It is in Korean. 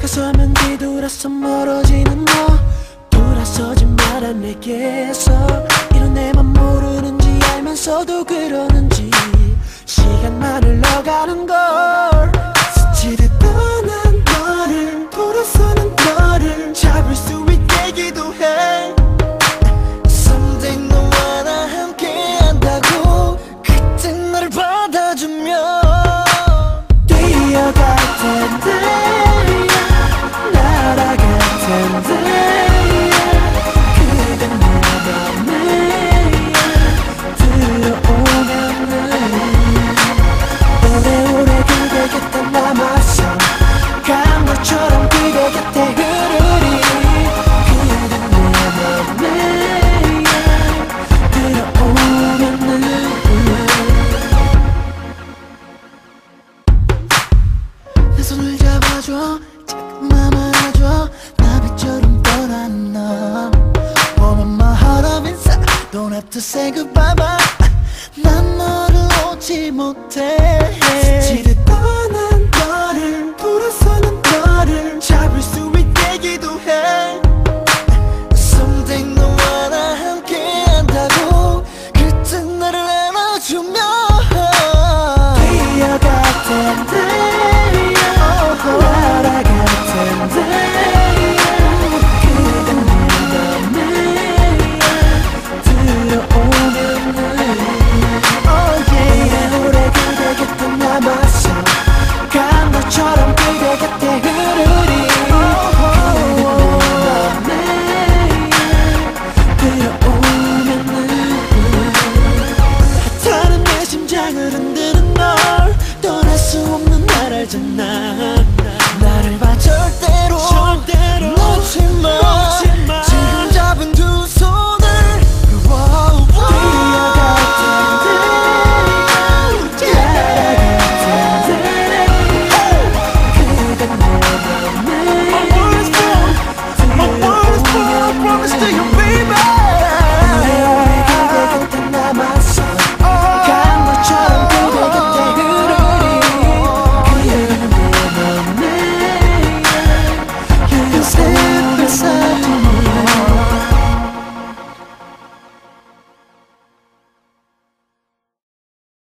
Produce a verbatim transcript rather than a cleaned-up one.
다가서면 뒤돌아서 멀어지는 너. 돌아서지 마라 내게서. 이런 내 맘 모르는지 알면서도 그러는지 시간만 흘러가는 걸. 스치듯 떠난 너를 돌아서는 너를 잡을 수 있게 기도해. Someday 너와 나 함께 한다고 그때 너를 받아주면 뛰어갈 텐데 날아갈 텐데 그댄 내 맘에 들어오면은 오래오래 그대 곁에 남아서 강물처럼 그대 곁에 흐르리. 그댄 내 맘에 들어오면은 내 손을 잡아줘 조금만 안아줘. 나비처럼 떠난 너 Warm my heart up inside. Don't have to say goodbye bye. 난 너를 놓지 못해. 스치듯